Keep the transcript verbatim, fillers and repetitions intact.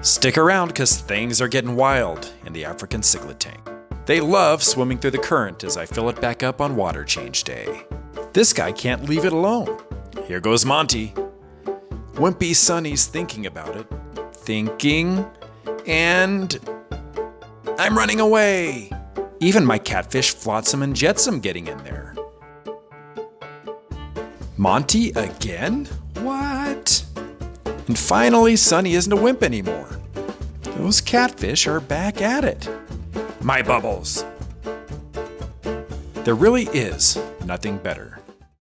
Stick around because things are getting wild in the African cichlid tank. They love swimming through the current as I fill it back up on water change day. This guy can't leave it alone. Here goes Monty. Wimpy Sonny's thinking about it. Thinking, and I'm running away. Even my catfish Flotsam and Jetsam getting in there. Monty again? What? And finally, Sonny isn't a wimp anymore. Those catfish are back at it. My bubbles. There really is nothing better